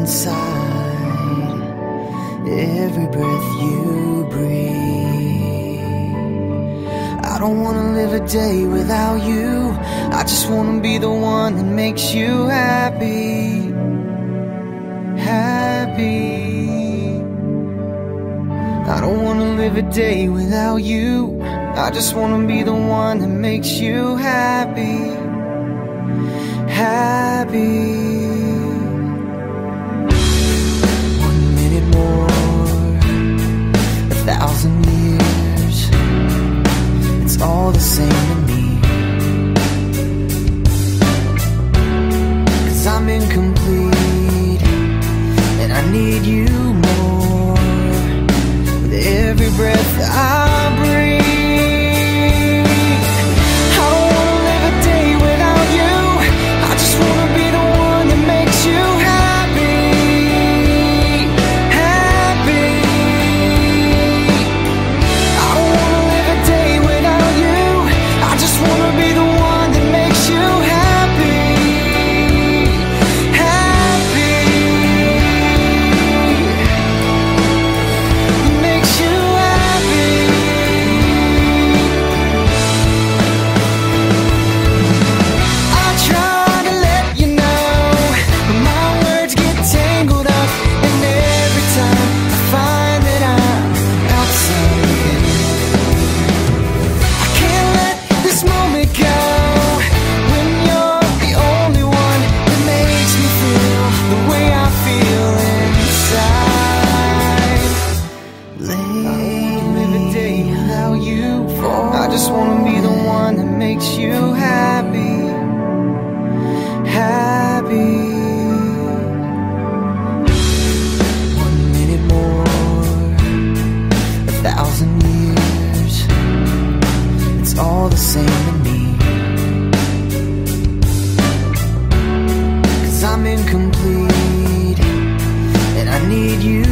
inside every breath you breathe. I don't wanna live a day without you. I just wanna be the one that makes you happy. Happy. I don't wanna live a day without you. I just wanna be the one that makes you happy. Happy. 1 minute more, 1,000 years, it's all the same to me. 'Cause I'm incomplete and I need you more with every breath I breathe. I just wanna be the one that makes you happy. Happy. 1 minute more, 1,000 years, it's all the same to me. 'Cause I'm incomplete and I need you